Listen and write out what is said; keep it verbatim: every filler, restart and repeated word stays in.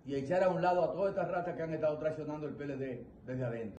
y echar a un lado a todas estas ratas que han estado traicionando el P L D desde adentro.